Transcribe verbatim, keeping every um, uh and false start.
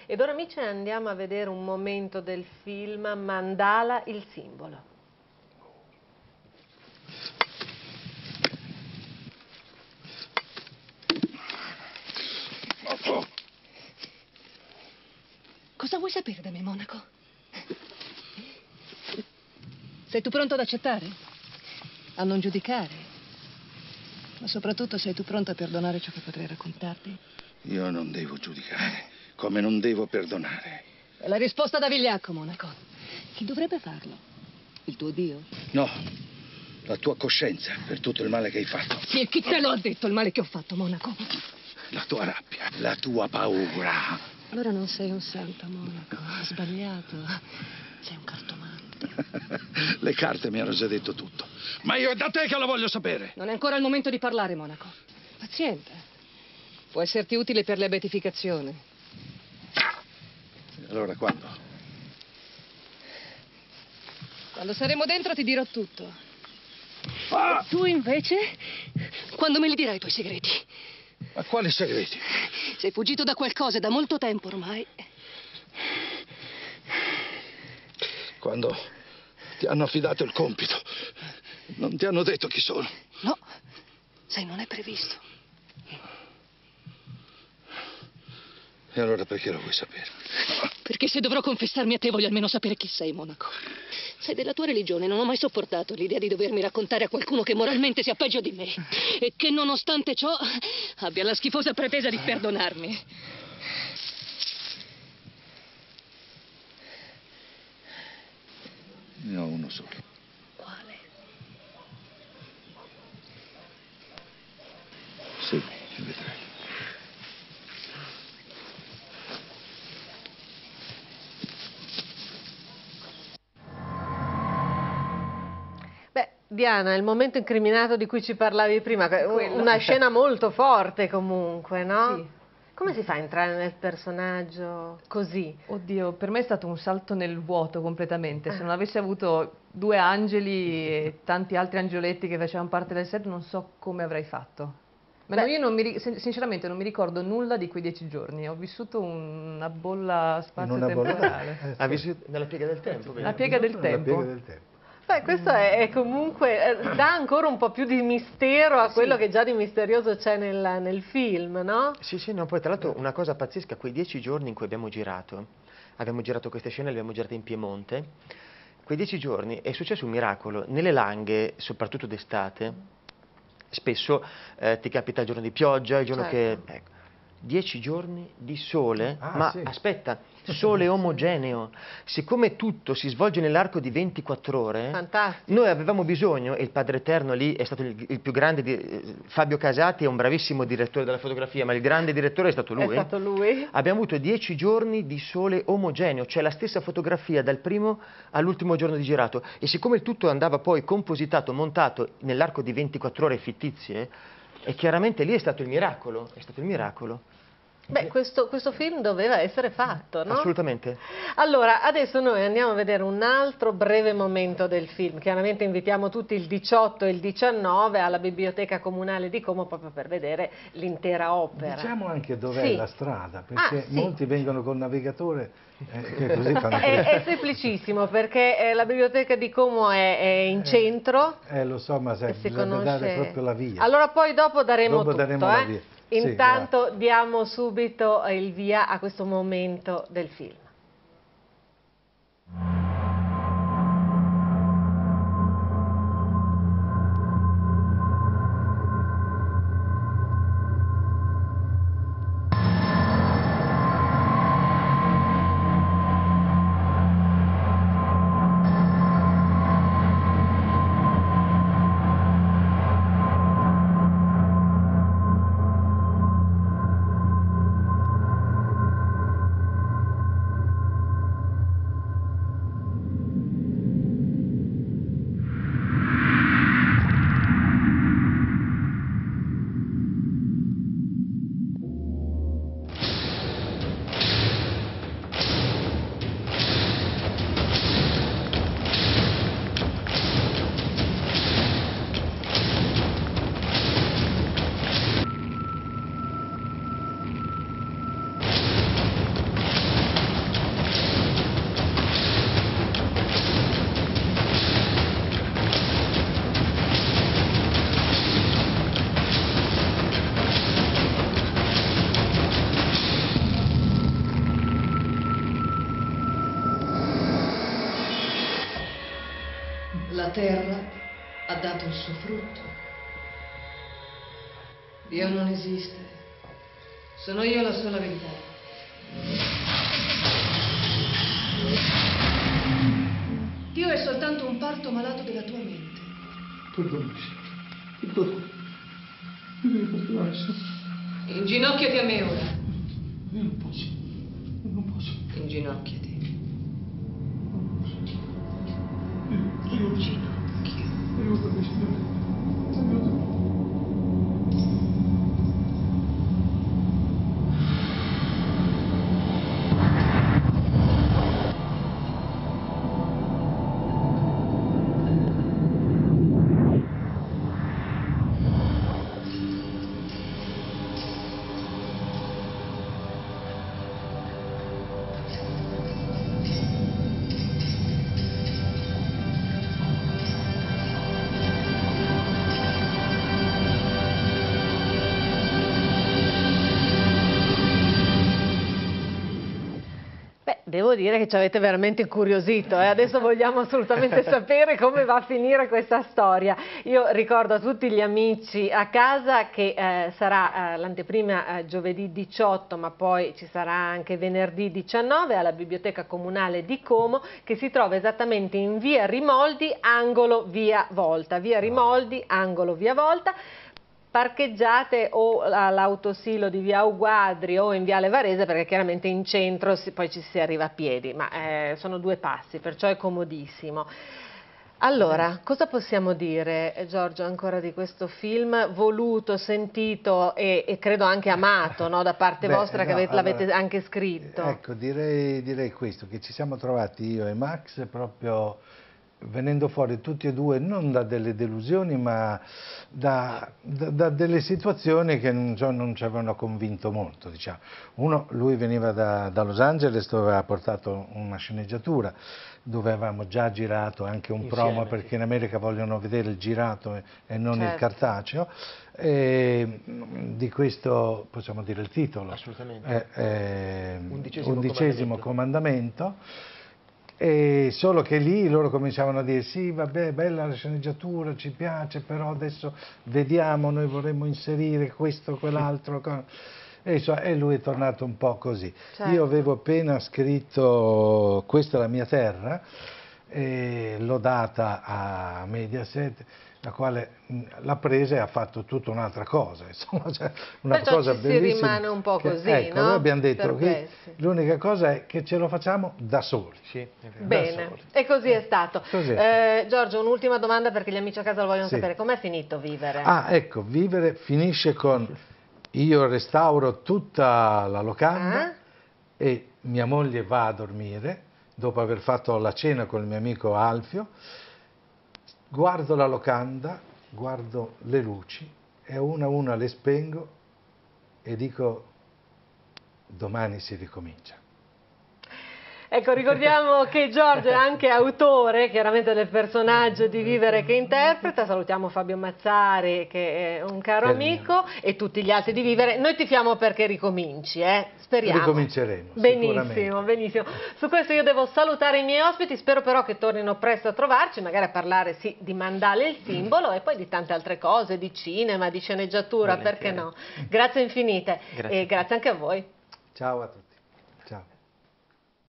Ed ora amici andiamo a vedere un momento del film Mandala, il simbolo. Cosa vuoi sapere da me, Monaco? Sei tu pronto ad accettare? A non giudicare? Ma soprattutto sei tu pronto a perdonare ciò che potrei raccontarti? Io non devo giudicare, come non devo perdonare. È la risposta da vigliacco, Monaco. Chi dovrebbe farlo? Il tuo Dio? No, la tua coscienza per tutto il male che hai fatto. Sì, e chi te lo ha detto il male che ho fatto, Monaco? La tua rabbia, la tua paura. Allora non sei un santo, Monaco. Hai sbagliato. Sei un cartomante. Le carte mi hanno già detto tutto. Ma io è da te che lo voglio sapere. Non è ancora il momento di parlare, Monaco. Paziente. Può esserti utile per la beatificazione. E allora quando? Quando saremo dentro ti dirò tutto. Ah! E tu invece? Quando me li dirai i tuoi segreti? Ma quali segreti? Sei fuggito da qualcosa da molto tempo ormai. Quando ti hanno affidato il compito, non ti hanno detto chi sono? No, sai, non è previsto. E allora perché lo vuoi sapere? Perché se dovrò confessarmi a te voglio almeno sapere chi sei, Monaco. Sei della tua religione, non ho mai sopportato l'idea di dovermi raccontare a qualcuno che moralmente sia peggio di me e che nonostante ciò abbia la schifosa pretesa di perdonarmi. Ne ho uno solo. Quale? Sì, vedrai. Beh, Diana, il momento incriminato di cui ci parlavi prima, una scena molto forte comunque, no? Sì. Come si fa a entrare nel personaggio così? Oddio, per me è stato un salto nel vuoto completamente. Ah. Se non avessi avuto due angeli e tanti altri angioletti che facevano parte del set, non so come avrei fatto. Ma no, Beh. io non mi, ri- sin- sinceramente non mi ricordo nulla di quei dieci giorni. Ho vissuto un- una bolla spazio-temporale. Eh, Ha vissuto nella piega del tempo. La piega del La tempo. piega del tempo. Beh, questo è, è comunque, eh, dà ancora un po' più di mistero a quello che già di misterioso c'è nel, nel film, no? Sì, sì, no, poi tra l'altro una cosa pazzesca, quei dieci giorni in cui abbiamo girato, abbiamo girato queste scene, le abbiamo girate in Piemonte, quei dieci giorni è successo un miracolo, nelle Langhe, soprattutto d'estate, spesso eh, ti capita il giorno di pioggia, il giorno Certo. che... Ecco, dieci giorni di sole, Ah, ma sì. aspetta, sole omogeneo. Siccome tutto si svolge nell'arco di ventiquattro ore, Fantastico. noi avevamo bisogno, e il Padre Eterno lì è stato il, il più grande, di, eh, Fabio Casati è un bravissimo direttore della fotografia, ma il grande direttore è stato lui. È stato lui? Abbiamo avuto dieci giorni di sole omogeneo, cioè la stessa fotografia dal primo all'ultimo giorno di girato. E siccome il tutto andava poi compositato, montato nell'arco di ventiquattro ore fittizie, e chiaramente lì è stato il miracolo, è stato il miracolo. Beh, questo, questo film doveva essere fatto, no? Assolutamente. Allora, adesso noi andiamo a vedere un altro breve momento del film. Chiaramente invitiamo tutti il diciotto e il diciannove alla Biblioteca Comunale di Como proprio per vedere l'intera opera. Diciamo anche dov'è Sì. la strada, perché Ah, sì. molti vengono col navigatore eh, che così fanno... È, è semplicissimo perché eh, la Biblioteca di Como è, è in centro. Eh, lo so, ma se e si bisogna dare conosce... proprio la via. Allora poi dopo daremo Dopo tutto. daremo la eh. via. Sì, Intanto diamo subito il via a questo momento del film. La terra ha dato il suo frutto. Dio non esiste. Sono io la sola verità. Dio è soltanto un parto malato della tua mente. Perdonami, perdonami. Io non posso essere. Inginocchiati a me ora. Io non posso, non posso. Inginocchiati. Io, io, Ginocchio. aiutami, Signore. Aiutami. Devo dire che ci avete veramente incuriosito, eh? Adesso vogliamo assolutamente sapere come va a finire questa storia. Io ricordo a tutti gli amici a casa che eh, sarà eh, l'anteprima eh, giovedì diciotto, ma poi ci sarà anche venerdì diciannove alla Biblioteca Comunale di Como, che si trova esattamente in via Rimoldi, angolo via Volta. Via Rimoldi, angolo via Volta. Parcheggiate o all'autosilo di via Uguadri o in viale Varese, perché chiaramente in centro si, poi ci si arriva a piedi, ma eh, sono due passi, perciò è comodissimo. Allora, cosa possiamo dire, Giorgio, ancora di questo film voluto, sentito e, e credo anche amato, no, da parte Beh, vostra, no, che avete, l'avete allora, anche scritto? Ecco, direi, direi questo, che ci siamo trovati io e Max proprio venendo fuori tutti e due non da delle delusioni, ma da, da, da delle situazioni che non, cioè, non ci avevano convinto molto, diciamo. Uno, lui veniva da, da Los Angeles, dove aveva portato una sceneggiatura, dove avevamo già girato anche un Insieme, promo, perché sì. in America vogliono vedere il girato e, e non Certo. il cartaceo. E, di questo possiamo dire il titolo. Assolutamente. È, è Undicesimo undicesimo comandamento. E solo che lì loro cominciavano a dire sì, vabbè, bella la sceneggiatura, ci piace, però adesso vediamo, noi vorremmo inserire questo, quell'altro. E, insomma, e lui è tornato un po' così. Certo. Io avevo appena scritto Questa è la mia terra, e l'ho data a Mediaset, la quale l'ha presa e ha fatto tutta un'altra cosa, insomma, cioè una Perciò cosa ci bellissima. si rimane un po' che, così, ecco, no? noi abbiamo detto che Perplessi. l'unica cosa è che ce lo facciamo da soli. Sì, è vero. Bene, soli. e così è stato. Così è Eh, Giorgio, un'ultima domanda perché gli amici a casa lo vogliono Sì. sapere. Com'è finito Vivere? Ah, ecco, Vivere finisce con io restauro tutta la locanda Ah? e mia moglie va a dormire dopo aver fatto la cena con il mio amico Alfio, guardo la locanda, guardo le luci e una a una le spengo e dico domani si ricomincia. Ecco, ricordiamo che Giorgio è anche autore, chiaramente, del personaggio di Vivere che interpreta. Salutiamo Fabio Mazzari, che è un caro Che amico, e tutti gli altri di Vivere. Noi tifiamo perché ricominci, eh? Speriamo. Ricominceremo, Benissimo, sicuramente. benissimo. Su questo io devo salutare i miei ospiti, spero però che tornino presto a trovarci, magari a parlare sì di Mandale il simbolo e poi di tante altre cose, di cinema, di sceneggiatura, perché no? Grazie infinite Grazie. e grazie anche a voi. Ciao a tutti.